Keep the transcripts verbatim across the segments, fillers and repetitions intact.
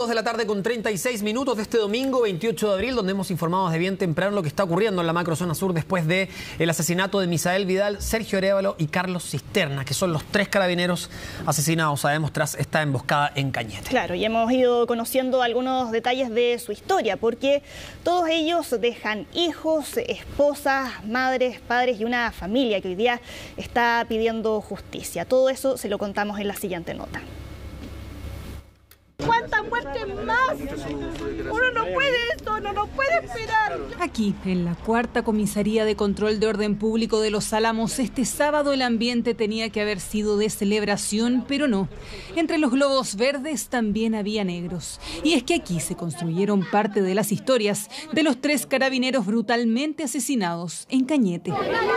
dos de la tarde con treinta y seis minutos de este domingo veintiocho de abril, donde hemos informado desde bien temprano lo que está ocurriendo en la macrozona sur después de el asesinato de Misael Vidal, Sergio Arévalo y Carlos Cisterna, que son los tres carabineros asesinados, sabemos, tras esta emboscada en Cañete. Claro, y hemos ido conociendo algunos detalles de su historia, porque todos ellos dejan hijos, esposas, madres, padres y una familia que hoy día está pidiendo justicia. Todo eso se lo contamos en la siguiente nota. ¿Cuántas muertes más? Uno no puede esto, no nos puede esperar. Aquí, en la cuarta comisaría de control de orden público de Los Álamos, este sábado el ambiente tenía que haber sido de celebración, pero no. Entre los globos verdes también había negros. Y es que aquí se construyeron parte de las historias de los tres carabineros brutalmente asesinados en Cañete.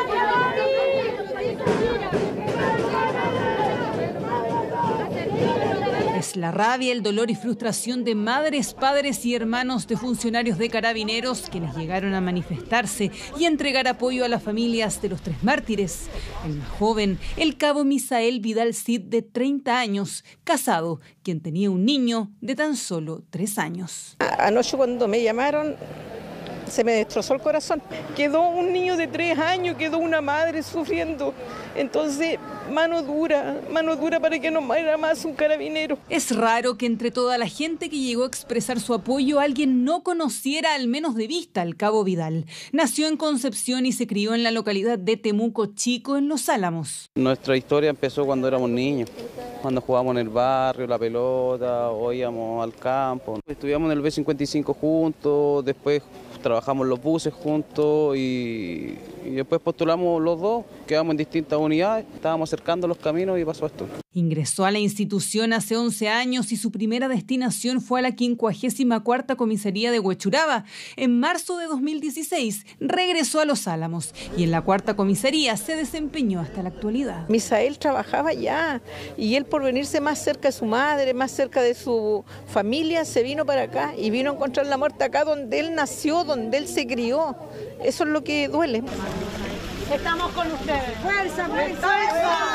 Es la rabia, el dolor y frustración de madres, padres y hermanos de funcionarios de carabineros quienes llegaron a manifestarse y entregar apoyo a las familias de los tres mártires. El más joven, el cabo Misael Vidal Cid, de treinta años, casado, quien tenía un niño de tan solo tres años. Anoche cuando me llamaron, se me destrozó el corazón. Quedó un niño de tres años, quedó una madre sufriendo. Entonces, mano dura, mano dura para que no muera más un carabinero. Es raro que entre toda la gente que llegó a expresar su apoyo, alguien no conociera al menos de vista al cabo Vidal. Nació en Concepción y se crió en la localidad de Temuco Chico, en Los Álamos. Nuestra historia empezó cuando éramos niños, cuando jugábamos en el barrio, la pelota, o íbamos al campo. Estudiamos en el B cincuenta y cinco juntos, después trabajamos los buses juntos y, y después postulamos los dos, quedamos en distintas unidades, estábamos acercando los caminos y pasó esto. Ingresó a la institución hace once años y su primera destinación fue a la quincuagésima cuarta comisaría de Huechuraba. En marzo de dos mil dieciséis regresó a Los Álamos y en la cuarta comisaría se desempeñó hasta la actualidad. Misael trabajaba allá y él, por venirse más cerca de su madre, más cerca de su familia, se vino para acá y vino a encontrar la muerte acá donde él nació, donde él se crió. Eso es lo que duele. Estamos con ustedes. ¡Fuerza, fuerza!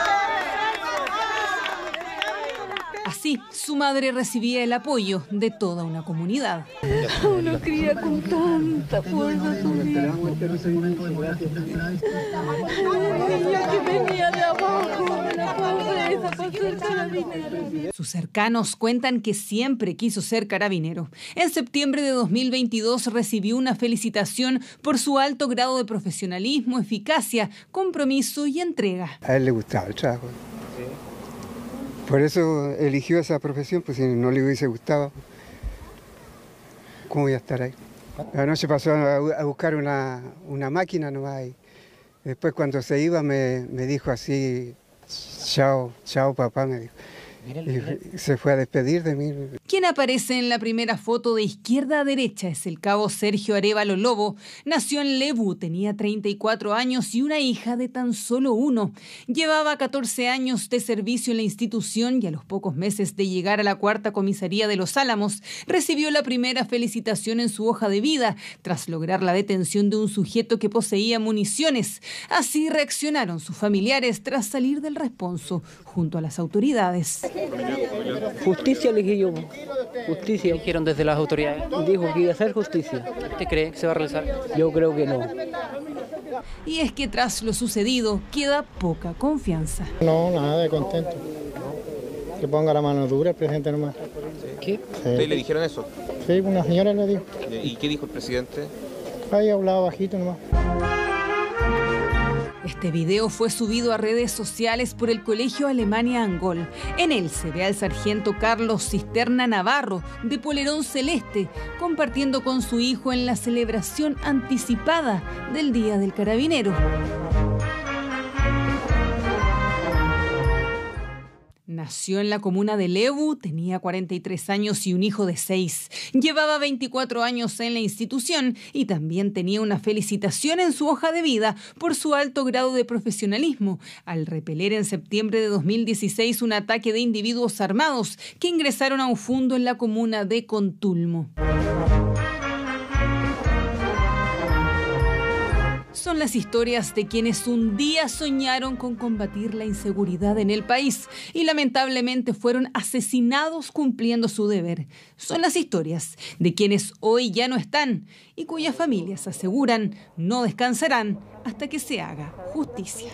Así, su madre recibía el apoyo de toda una comunidad. Uno cría con tanta fuerza a su hijo. Ella que venía de abajo, la pobreza, para ser carabinero. Sus cercanos cuentan que siempre quiso ser carabinero. En septiembre de dos mil veintidós recibió una felicitación por su alto grado de profesionalismo, eficacia, compromiso y entrega. A él le gustaba el trabajo. Por eso eligió esa profesión, pues si no le hubiese gustado, ¿cómo voy a estar ahí? Anoche pasó a, a buscar una, una máquina nomás y después cuando se iba me, me dijo así, chao, chao papá, me dijo. Y se fue a despedir de mí. Quien aparece en la primera foto de izquierda a derecha es el cabo Sergio Arévalo Lobo. Nació en Lebu, tenía treinta y cuatro años y una hija de tan solo uno. Llevaba catorce años de servicio en la institución y a los pocos meses de llegar a la cuarta comisaría de Los Álamos, recibió la primera felicitación en su hoja de vida, tras lograr la detención de un sujeto que poseía municiones. Así reaccionaron sus familiares tras salir del responso junto a las autoridades. Justicia le dije yo, justicia. ¿Qué dijeron desde las autoridades? Dijo que iba a hacer justicia. ¿Usted cree que se va a realizar? Yo creo que no. Y es que tras lo sucedido queda poca confianza. No, nada de contento. Que ponga la mano dura el presidente nomás. ¿Qué? Sí. ¿Ustedes le dijeron eso? Sí, una señora le dijo. ¿Y qué dijo el presidente? Ahí hablaba bajito nomás. Este video fue subido a redes sociales por el Colegio Alemania Angol. En él se ve al sargento Carlos Cisterna Navarro, de polerón celeste, compartiendo con su hijo en la celebración anticipada del Día del Carabinero. Nació en la comuna de Lebu, tenía cuarenta y tres años y un hijo de seis. Llevaba veinticuatro años en la institución y también tenía una felicitación en su hoja de vida por su alto grado de profesionalismo, al repeler en septiembre de dos mil dieciséis un ataque de individuos armados que ingresaron a un fundo en la comuna de Contulmo. Son las historias de quienes un día soñaron con combatir la inseguridad en el país y lamentablemente fueron asesinados cumpliendo su deber. Son las historias de quienes hoy ya no están y cuyas familias aseguran no descansarán hasta que se haga justicia.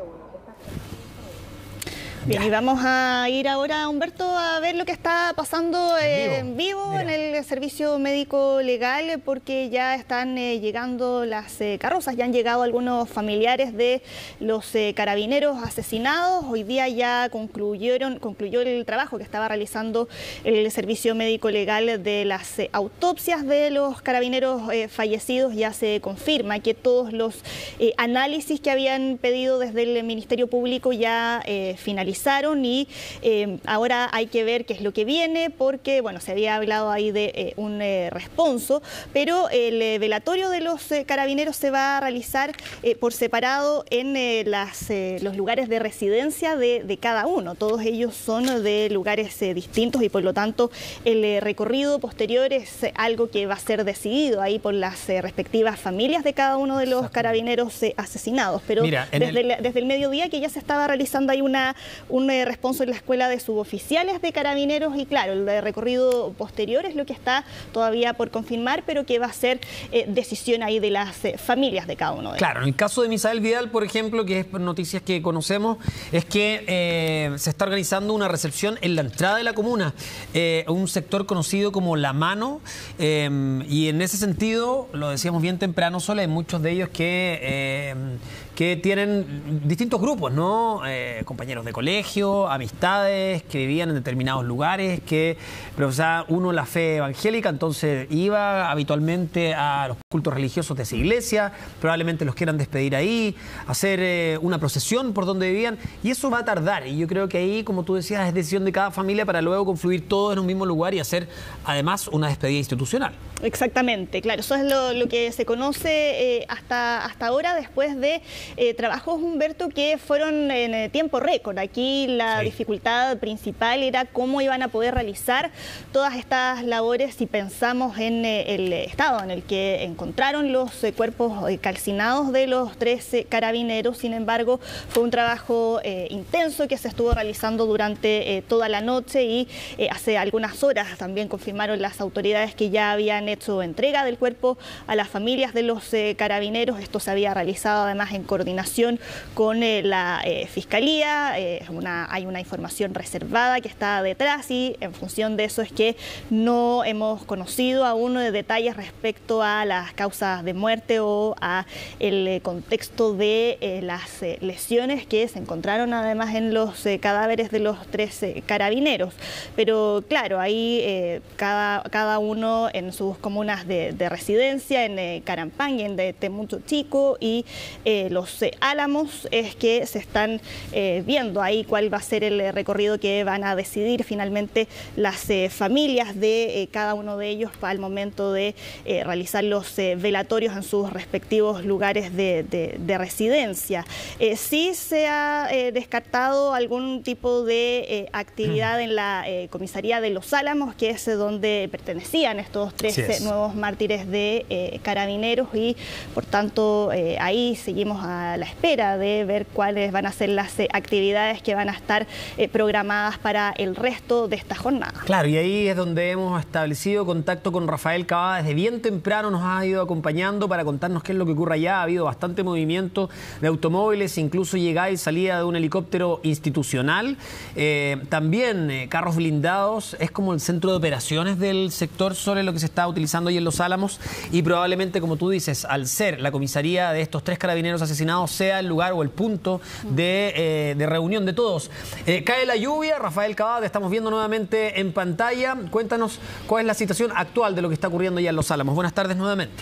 Bien, y vamos a ir ahora, Humberto, a ver lo que está pasando eh, en vivo, en el servicio médico legal, porque ya están eh, llegando las eh, carrozas, ya han llegado algunos familiares de los eh, carabineros asesinados. Hoy día ya concluyeron, concluyó el trabajo que estaba realizando el servicio médico legal de las eh, autopsias de los carabineros eh, fallecidos. Ya se confirma que todos los eh, análisis que habían pedido desde el Ministerio Público ya eh, finalizaron. Y eh, ahora hay que ver qué es lo que viene, porque bueno, se había hablado ahí de eh, un eh, responso, pero el eh, velatorio de los eh, carabineros se va a realizar eh, por separado en eh, las, eh, los lugares de residencia de, de cada uno. Todos ellos son de lugares eh, distintos y por lo tanto el eh, recorrido posterior es eh, algo que va a ser decidido ahí por las eh, respectivas familias de cada uno de los carabineros eh, asesinados. Pero Mira, desde, el... El, desde el mediodía que ya se estaba realizando ahí una un eh, responso en la Escuela de Suboficiales de Carabineros y claro, el de recorrido posterior es lo que está todavía por confirmar, pero que va a ser eh, decisión ahí de las eh, familias de cada uno de ellos. Claro, en el caso de Misael Vidal, por ejemplo, que es noticias que conocemos, es que eh, se está organizando una recepción en la entrada de la comuna, eh, un sector conocido como La Mano, eh, y en ese sentido, lo decíamos bien temprano, Sole, hay muchos de ellos que... Eh, que tienen distintos grupos, ¿no? Eh, compañeros de colegio, amistades, que vivían en determinados lugares, que profesaba uno la fe evangélica, entonces iba habitualmente a los cultos religiosos de esa iglesia, probablemente los quieran despedir ahí, hacer eh, una procesión por donde vivían, y eso va a tardar, y yo creo que ahí, como tú decías, es decisión de cada familia para luego confluir todos en un mismo lugar y hacer, además, una despedida institucional. Exactamente, claro, eso es lo, lo que se conoce eh, hasta, hasta ahora, después de Eh, trabajos, Humberto, que fueron en eh, tiempo récord. Aquí la sí. dificultad principal era cómo iban a poder realizar todas estas labores si pensamos en eh, el estado en el que encontraron los eh, cuerpos eh, calcinados de los tres eh, carabineros. Sin embargo, fue un trabajo eh, intenso que se estuvo realizando durante eh, toda la noche y eh, hace algunas horas también confirmaron las autoridades que ya habían hecho entrega del cuerpo a las familias de los eh, carabineros. Esto se había realizado además en coordinación con eh, la eh, Fiscalía, eh, una, hay una información reservada que está detrás y en función de eso es que no hemos conocido aún de detalles respecto a las causas de muerte o a el eh, contexto de eh, las eh, lesiones que se encontraron además en los eh, cadáveres de los tres eh, carabineros. Pero claro, ahí eh, cada, cada uno en sus comunas de, de residencia, en eh, Carampán y en de Temuco Chico y eh, los Los Álamos, es que se están eh, viendo ahí cuál va a ser el recorrido que van a decidir finalmente las eh, familias de eh, cada uno de ellos al momento de eh, realizar los eh, velatorios en sus respectivos lugares de, de, de residencia. Eh, sí se ha eh, descartado algún tipo de eh, actividad en la eh, comisaría de Los Álamos, que es donde pertenecían estos tres eh, nuevos mártires de eh, carabineros y por tanto eh, ahí seguimos a a la espera de ver cuáles van a ser las eh, actividades que van a estar eh, programadas para el resto de esta jornada. Claro, y ahí es donde hemos establecido contacto con Rafael Cavada. Desde bien temprano nos ha ido acompañando para contarnos qué es lo que ocurre allá. Ha habido bastante movimiento de automóviles, incluso llegada y salida de un helicóptero institucional. Eh, también eh, carros blindados. Es como el centro de operaciones del sector sobre lo que se está utilizando hoy en Los Álamos y probablemente, como tú dices, al ser la comisaría de estos tres carabineros asesinados, sea el lugar o el punto de, eh, de reunión de todos. Eh, cae la lluvia, Rafael Cavada, te estamos viendo nuevamente en pantalla. Cuéntanos cuál es la situación actual de lo que está ocurriendo ya en Los Álamos. Buenas tardes nuevamente.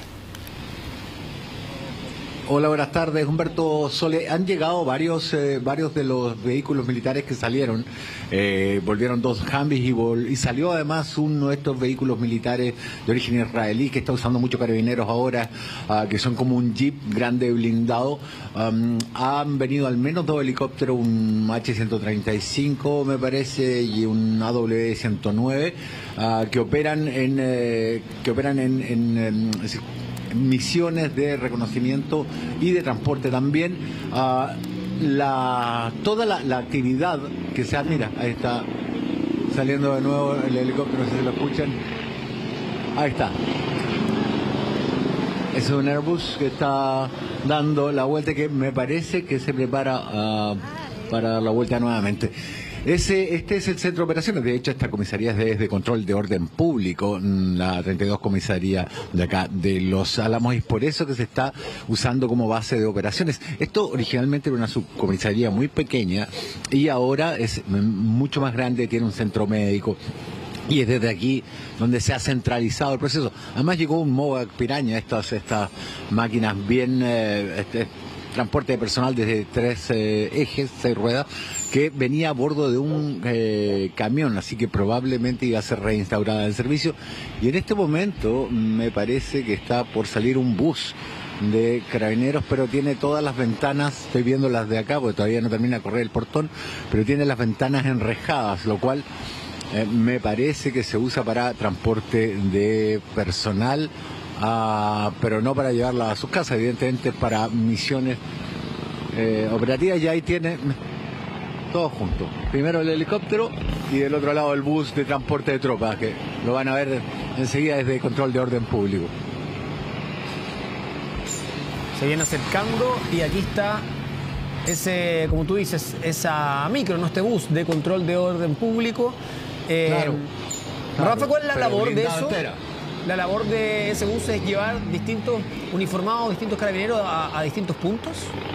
Hola, buenas tardes, Humberto, Sole. Han llegado varios eh, varios de los vehículos militares que salieron. Eh, volvieron dos Humvees y, vol y salió además uno de estos vehículos militares de origen israelí que está usando muchos carabineros ahora, uh, que son como un jeep grande blindado. Um, han venido al menos dos helicópteros, un H ciento treinta y cinco me parece y un A W ciento nueve. uh, que operan en eh, que operan en, en, en es decir, misiones de reconocimiento y de transporte también. Uh, la toda la, la actividad que se admira, ahí está saliendo de nuevo el helicóptero, no sé si lo escuchan, ahí está. Es un Airbus que está dando la vuelta, que me parece que se prepara uh, para dar la vuelta nuevamente. Ese, este es el centro de operaciones. De hecho, esta comisaría es de, de control de orden público, la treinta y dos comisaría de acá de Los Álamos, y es por eso que se está usando como base de operaciones. Esto originalmente era una subcomisaría muy pequeña y ahora es mucho más grande, tiene un centro médico. Y es desde aquí donde se ha centralizado el proceso. Además llegó un MOVAC Piraña, estas, estas máquinas bien, eh, este, transporte de personal desde tres eh, ejes, seis ruedas, que venía a bordo de un eh, camión, así que probablemente iba a ser reinstaurada el servicio. Y en este momento me parece que está por salir un bus de Carabineros, pero tiene todas las ventanas, estoy viendo las de acá porque todavía no termina de correr el portón, pero tiene las ventanas enrejadas, lo cual Eh, me parece que se usa para transporte de personal, uh, pero no para llevarla a sus casas, evidentemente para misiones eh, operativas. Y ahí tiene todo junto. Primero el helicóptero y del otro lado el bus de transporte de tropas, que lo van a ver enseguida desde control de orden público. Se viene acercando y aquí está ese, como tú dices, esa micro, no este bus de control de orden público. Eh, claro, claro, Rafa, ¿cuál es la labor de eso? Entera. La labor de ese bus es llevar distintos uniformados, distintos carabineros a, a distintos puntos.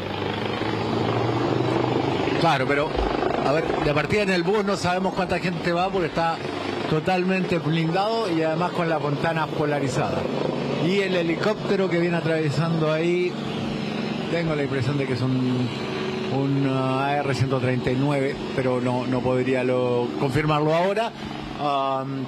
Claro, pero a ver, de partida en el bus no sabemos cuánta gente va porque está totalmente blindado y además con las ventanas polarizadas. Y el helicóptero que viene atravesando ahí, tengo la impresión de que es un un uh, A R ciento treinta y nueve, pero no, no podría lo, confirmarlo ahora. Um,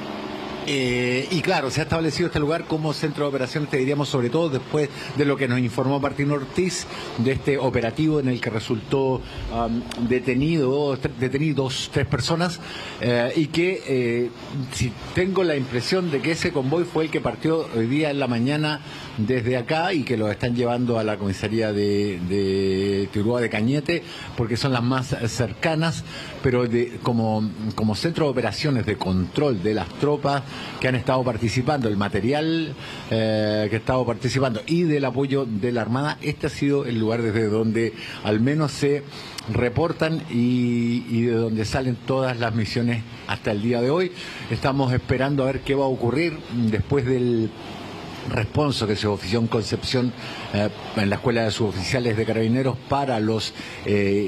eh, y claro, se ha establecido este lugar como centro de operaciones, te diríamos, sobre todo después de lo que nos informó Martín Ortiz, de este operativo en el que resultó um, detenido, detenidos tres personas, eh, y que eh, si tengo la impresión de que ese convoy fue el que partió hoy día en la mañana desde acá y que lo están llevando a la comisaría de, de Teruá de Cañete, porque son las más cercanas, pero de, como, como centro de operaciones de control de las tropas que han estado participando, el material eh, que ha estado participando y del apoyo de la Armada, este ha sido el lugar desde donde al menos se reportan y, y de donde salen todas las misiones hasta el día de hoy. Estamos esperando a ver qué va a ocurrir después del responso que se ofició en Concepción eh, en la Escuela de Suboficiales de Carabineros para los eh,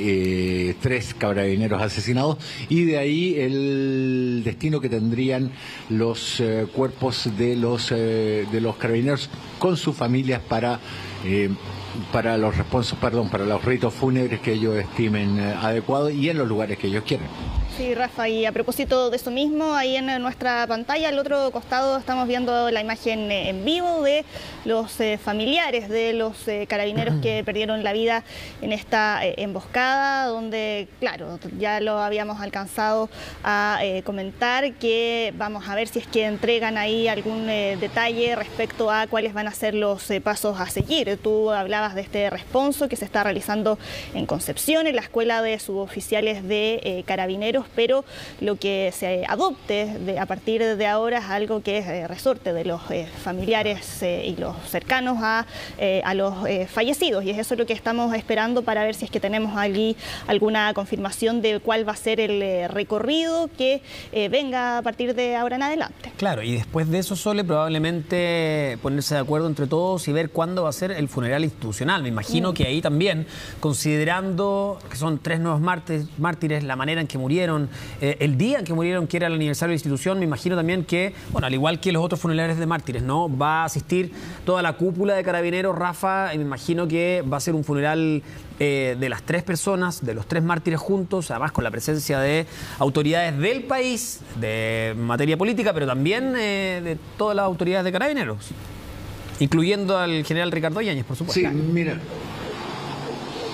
eh, tres carabineros asesinados, y de ahí el destino que tendrían los eh, cuerpos de los eh, de los carabineros con sus familias para eh, para los responsos, perdón, para los ritos fúnebres que ellos estimen eh, adecuados y en los lugares que ellos quieran. Sí, Rafa, y a propósito de eso mismo, ahí en nuestra pantalla, al otro costado, estamos viendo la imagen en vivo de los eh, familiares de los eh, carabineros que perdieron la vida en esta eh, emboscada, donde, claro, ya lo habíamos alcanzado a eh, comentar, que vamos a ver si es que entregan ahí algún eh, detalle respecto a cuáles van a ser los eh, pasos a seguir. Tú hablabas de este responso que se está realizando en Concepción, en la Escuela de Suboficiales de eh, Carabineros, pero lo que se adopte de, a partir de ahora es algo que es eh, resorte de los eh, familiares eh, y los cercanos a, eh, a los eh, fallecidos, y es eso lo que estamos esperando para ver si es que tenemos allí alguna confirmación de cuál va a ser el eh, recorrido que eh, venga a partir de ahora en adelante. Claro, y después de eso, Sole, probablemente ponerse de acuerdo entre todos y ver cuándo va a ser el funeral institucional. Me imagino mm. que ahí también, considerando que son tres nuevos mártires, mártires la manera en que murieron, Eh, el día en que murieron, que era el aniversario de la institución, me imagino también que, bueno, al igual que los otros funerales de mártires, ¿no? Va a asistir toda la cúpula de Carabineros, Rafa, y me imagino que va a ser un funeral eh, de las tres personas, de los tres mártires juntos, además con la presencia de autoridades del país, de materia política, pero también eh, de todas las autoridades de Carabineros, incluyendo al general Ricardo Yáñez, por supuesto. Sí, mira.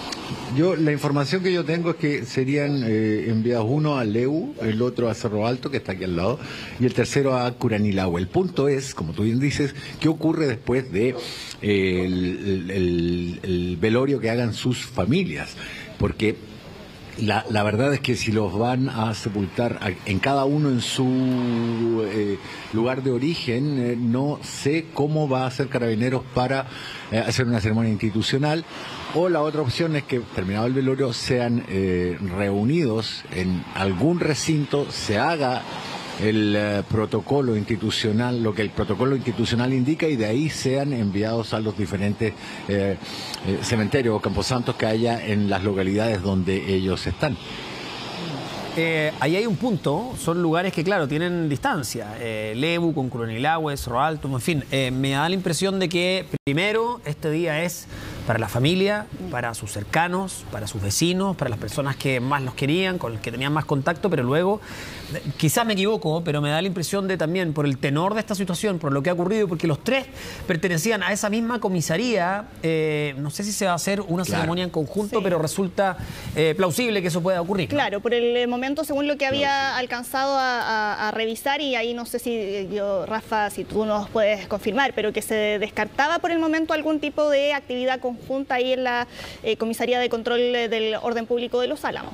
Yo, la información que yo tengo es que serían eh, enviados uno a Lebu, el otro a Cerro Alto, que está aquí al lado, y el tercero a Curanilahue. El punto es, como tú bien dices, ¿qué ocurre después de eh, el, el, el velorio que hagan sus familias? Porque La, la verdad es que si los van a sepultar a, en cada uno en su eh, lugar de origen, eh, no sé cómo va a hacer Carabineros para eh, hacer una ceremonia institucional. O la otra opción es que, terminado el velorio, sean eh, reunidos en algún recinto, se haga el eh, protocolo institucional, lo que el protocolo institucional indica, y de ahí sean enviados a los diferentes eh, eh, cementerios o camposantos que haya en las localidades donde ellos están. Eh, ahí hay un punto, son lugares que, claro, tienen distancia. Eh, Lebu con Curanilahue, Cerro Alto, en fin. Eh, me da la impresión de que, primero, este día es para la familia, para sus cercanos, para sus vecinos, para las personas que más los querían, con los que tenían más contacto, pero luego, quizás me equivoco, pero me da la impresión de también, por el tenor de esta situación, por lo que ha ocurrido, porque los tres pertenecían a esa misma comisaría, eh, no sé si se va a hacer una claro. ceremonia en conjunto, sí. pero resulta eh, plausible que eso pueda ocurrir. Claro, por el momento, según lo que había alcanzado a, a, a revisar, y ahí no sé si yo, Rafa, si tú nos puedes confirmar, pero que se descartaba por el momento algún tipo de actividad conjunta ahí en la eh, Comisaría de Control del Orden Público de Los Álamos.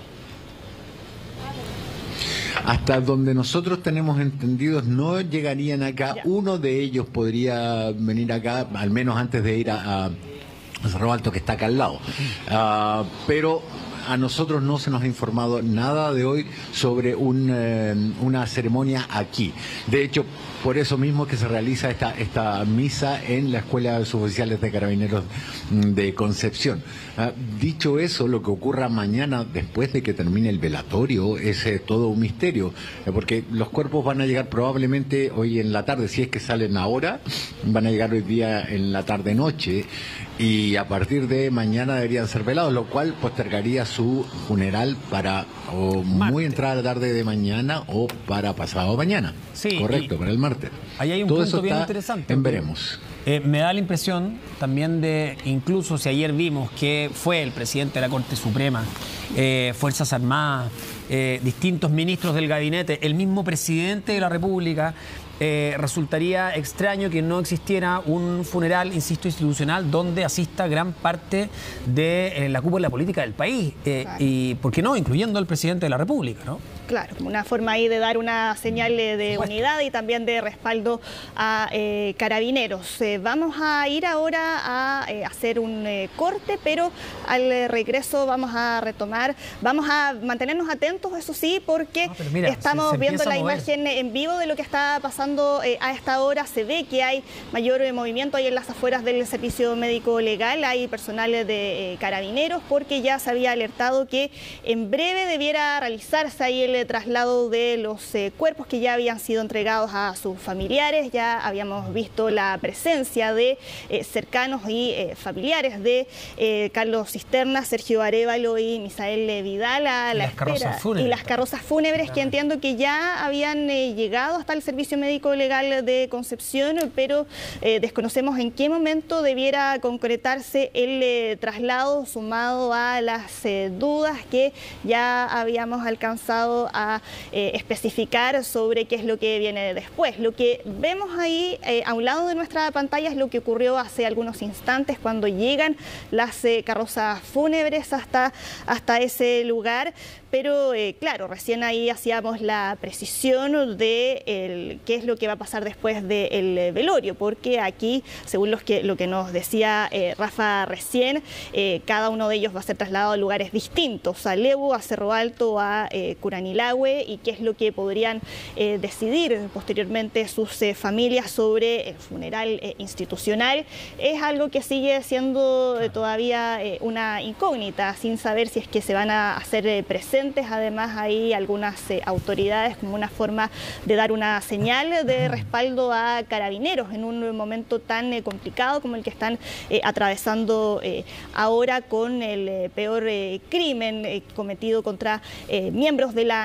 Hasta donde nosotros tenemos entendidos, no llegarían acá. Ya. Uno de ellos podría venir acá, al menos antes de ir a, a Cerro Alto, que está acá al lado. Uh, pero a nosotros no se nos ha informado nada de hoy sobre un, eh, una ceremonia aquí. De hecho, por eso mismo que se realiza esta, esta misa en la Escuela de Suboficiales de Carabineros de Concepción. Uh, dicho eso, lo que ocurra mañana después de que termine el velatorio es eh, todo un misterio, eh, porque los cuerpos van a llegar probablemente hoy en la tarde, si es que salen ahora, van a llegar hoy día en la tarde-noche, y a partir de mañana deberían ser velados, lo cual postergaría su funeral para o muy entrada a la tarde de mañana o para pasado mañana. Sí, correcto, para el martes. Ahí hay un Todo punto eso bien está interesante. En veremos. Eh, me da la impresión también de, incluso si ayer vimos que fue el presidente de la Corte Suprema, eh, Fuerzas Armadas, eh, distintos ministros del gabinete, el mismo presidente de la República, Eh, resultaría extraño que no existiera un funeral, insisto, institucional donde asista gran parte de eh, la cúpula política del país. Eh, claro. Y, ¿por qué no? Incluyendo al presidente de la República, ¿no? Claro, una forma ahí de dar una señal de unidad y también de respaldo a eh, Carabineros. Eh, vamos a ir ahora a eh, hacer un eh, corte, pero al eh, regreso vamos a retomar, vamos a mantenernos atentos, eso sí, porque no, mira, estamos se, se viendo la imagen en vivo de lo que está pasando Eh, a esta hora. Se ve que hay mayor eh, movimiento ahí en las afueras del Servicio Médico Legal, hay personal de eh, Carabineros, porque ya se había alertado que en breve debiera realizarse ahí el eh, traslado de los eh, cuerpos que ya habían sido entregados a sus familiares. Ya habíamos visto la presencia de eh, cercanos y eh, familiares de eh, Carlos Cisterna, Sergio Arévalo y Misael eh, Vidal a la espera. Y las carrozas fúnebres, que entiendo que ya habían eh, llegado hasta el Servicio Médico Legal de Concepción, pero eh, desconocemos en qué momento debiera concretarse el eh, traslado, sumado a las eh, dudas que ya habíamos alcanzado a eh, especificar sobre qué es lo que viene después. Lo que vemos ahí eh, a un lado de nuestra pantalla es lo que ocurrió hace algunos instantes cuando llegan las eh, carrozas fúnebres hasta, hasta ese lugar. Pero eh, claro, recién ahí hacíamos la precisión de el, qué es lo que va a pasar después del velorio, porque aquí, según los que, lo que nos decía eh, Rafa recién, eh, cada uno de ellos va a ser trasladado a lugares distintos, a Lebu, a Cerro Alto, a eh, Curanilahue, y qué es lo que podrían eh, decidir posteriormente sus eh, familias sobre el funeral eh, institucional. Es algo que sigue siendo eh, todavía eh, una incógnita, sin saber si es que se van a hacer eh, presentes. Además, hay algunas eh, autoridades como una forma de dar una señal de respaldo a Carabineros en un momento tan eh, complicado como el que están eh, atravesando eh, ahora, con el eh, peor eh, crimen eh, cometido contra eh, miembros de la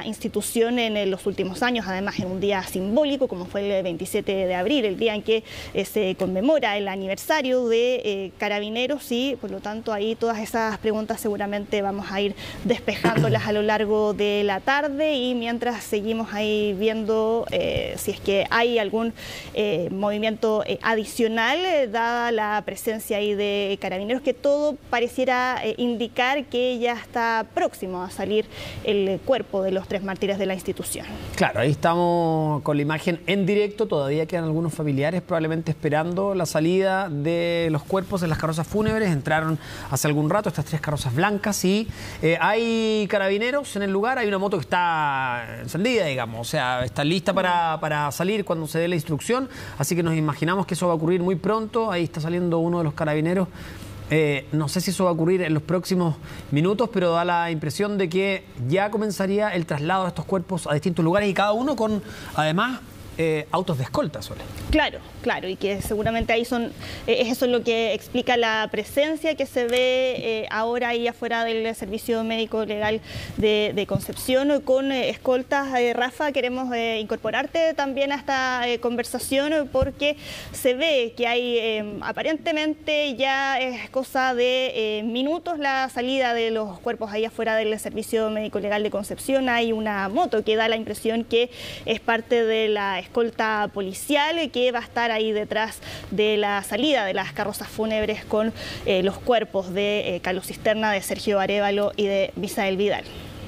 la institución en los últimos años, además en un día simbólico como fue el veintisiete de abril, el día en que eh, se conmemora el aniversario de eh, Carabineros, y por lo tanto ahí todas esas preguntas seguramente vamos a ir despejándolas a lo largo de la tarde, y mientras seguimos ahí viendo eh, si es que hay algún eh, movimiento eh, adicional, eh, dada la presencia ahí de Carabineros, que todo pareciera eh, indicar que ya está próximo a salir el cuerpo de los tres mártires de la institución. Claro, ahí estamos con la imagen en directo. Todavía quedan algunos familiares probablemente esperando la salida de los cuerpos en las carrozas fúnebres. Entraron hace algún rato estas tres carrozas blancas y eh, hay carabineros en el lugar. Hay una moto que está encendida, digamos, o sea, está lista para, para salir cuando se dé la instrucción. Así que nos imaginamos que eso va a ocurrir muy pronto. Ahí está saliendo uno de los carabineros. Eh, no sé si eso va a ocurrir en los próximos minutos, pero da la impresión de que ya comenzaría el traslado de estos cuerpos a distintos lugares, y cada uno con, además, eh, autos de escolta, Sole. Claro, claro, y que seguramente ahí son, eh, eso es lo que explica la presencia que se ve eh, ahora ahí afuera del Servicio Médico Legal de, de Concepción, con eh, escoltas. Eh, Rafa, queremos eh, incorporarte también a esta eh, conversación, porque se ve que hay, eh, aparentemente ya es cosa de eh, minutos la salida de los cuerpos ahí afuera del Servicio Médico Legal de Concepción. Hay una moto que da la impresión que es parte de la escolta policial, que va a estar ahí detrás de la salida de las carrozas fúnebres con eh, los cuerpos de eh, Carlos Cisterna, de Sergio Arévalo y de Misael Vidal.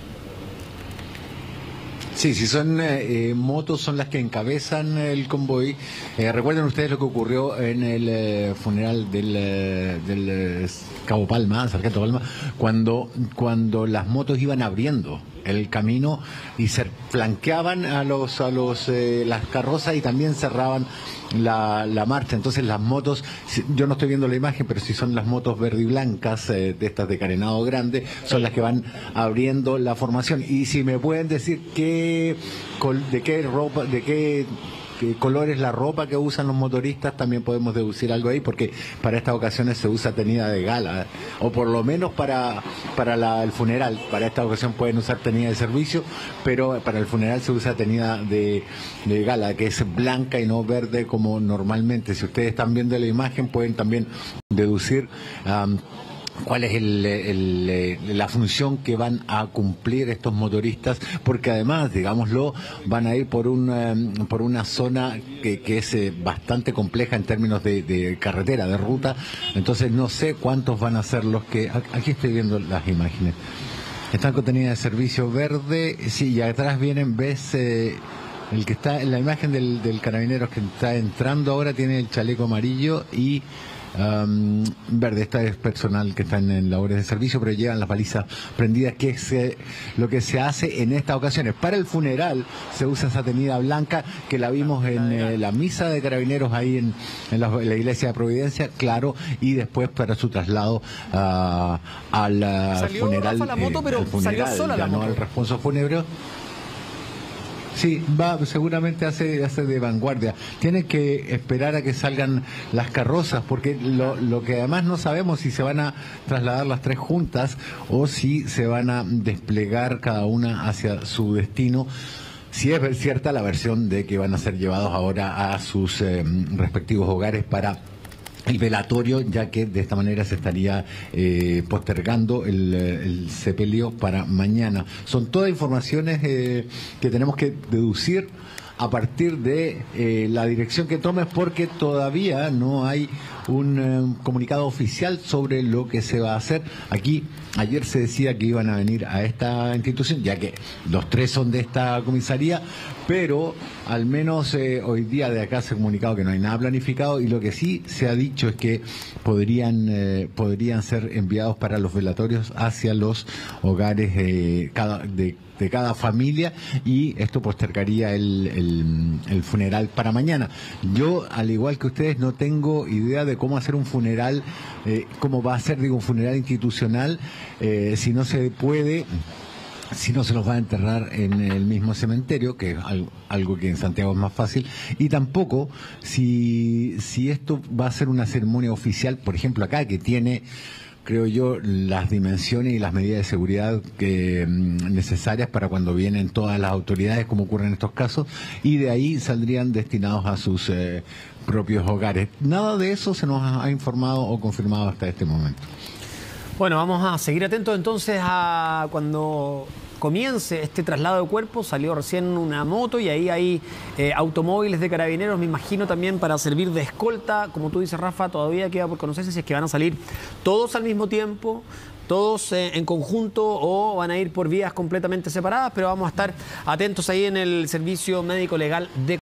Sí, si son eh, motos, son las que encabezan el convoy. Eh, recuerden ustedes lo que ocurrió en el eh, funeral del, eh, del eh, Cabo Palma, Sargento Palma, cuando, cuando las motos iban abriendo el camino y se flanqueaban a los a los eh, las carrozas y también cerraban la, la marcha. Entonces las motos, yo no estoy viendo la imagen, pero si son las motos verde y blancas, eh, de estas de carenado grande, son las que van abriendo la formación. Y si me pueden decir qué de qué ropa, de qué qué color es la ropa que usan los motoristas, también podemos deducir algo ahí, porque para estas ocasiones se usa tenida de gala, o por lo menos para para la, el funeral. Para esta ocasión pueden usar tenida de servicio, pero para el funeral se usa tenida de, de gala, que es blanca y no verde como normalmente. Si ustedes están viendo la imagen, pueden también deducir um, cuál es el, el, el, la función que van a cumplir estos motoristas, porque además, digámoslo, van a ir por una, por una zona que, que es eh, bastante compleja en términos de, de carretera, de ruta. Entonces no sé cuántos van a ser los que... Aquí estoy viendo las imágenes. Están con tenida de servicio verde, sí, y atrás vienen, ves... Eh, el que está en la imagen del, del carabinero que está entrando ahora tiene el chaleco amarillo y um, verde. Esta es personal que está en, en labores de servicio, pero llevan las balizas prendidas, que es eh, lo que se hace en estas ocasiones. Para el funeral se usa esa tenida blanca que la vimos en eh, la misa de carabineros ahí en, en, la, en la iglesia de Providencia, claro, y después para su traslado uh, al uh, funeral. Rafa, la moto, eh, pero al funeral, salió sola la ya no moto. al responso fúnebre. Sí, va, seguramente hace, hace de vanguardia. Tiene que esperar a que salgan las carrozas, porque lo, lo que además no sabemos si se van a trasladar las tres juntas o si se van a desplegar cada una hacia su destino. Si es cierta la versión de que van a ser llevados ahora a sus eh, respectivos hogares para el velatorio, ya que de esta manera se estaría eh, postergando el, el sepelio para mañana. Son todas informaciones eh, que tenemos que deducir a partir de eh, la dirección que tomes, porque todavía no hay un eh, comunicado oficial sobre lo que se va a hacer. Aquí ayer se decía que iban a venir a esta institución, ya que los tres son de esta comisaría, pero al menos eh, hoy día de acá se ha comunicado que no hay nada planificado, y lo que sí se ha dicho es que podrían eh, podrían ser enviados para los velatorios hacia los hogares eh, cada, de de cada familia, y esto postergaría el, el, el funeral para mañana. Yo, al igual que ustedes, no tengo idea de cómo hacer un funeral, eh, cómo va a ser, digo, un funeral institucional, eh, si no se puede, si no se los va a enterrar en el mismo cementerio, que es algo, algo que en Santiago es más fácil, y tampoco si, si esto va a ser una ceremonia oficial, por ejemplo acá, que tiene creo yo, las dimensiones y las medidas de seguridad que, mm, necesarias para cuando vienen todas las autoridades, como ocurre en estos casos, y de ahí saldrían destinados a sus eh, propios hogares. Nada de eso se nos ha informado o confirmado hasta este momento. Bueno, vamos a seguir atentos entonces a cuando comience este traslado de cuerpos. Salió recién una moto y ahí hay eh, automóviles de carabineros, me imagino también para servir de escolta. Como tú dices, Rafa, todavía queda por conocerse si es que van a salir todos al mismo tiempo, todos eh, en conjunto, o van a ir por vías completamente separadas, pero vamos a estar atentos ahí en el Servicio Médico Legal de